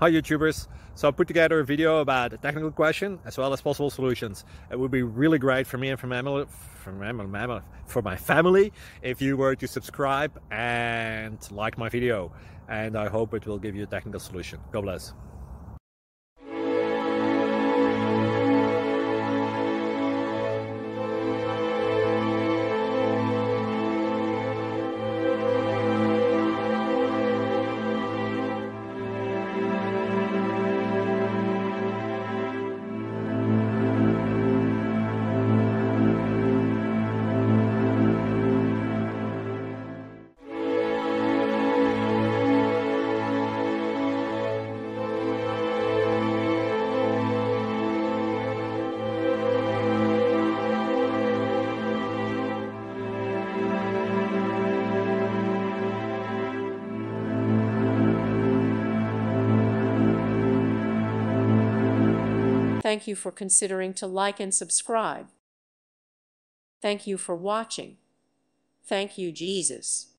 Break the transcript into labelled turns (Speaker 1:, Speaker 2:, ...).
Speaker 1: Hi YouTubers, so I put together a video about a technical question as well as possible solutions. It would be really great for me and for my family if you were to subscribe and like my video, and I hope it will give you a technical solution. God bless.
Speaker 2: Thank you for considering to like and subscribe. Thank you for watching. Thank you, Jesus.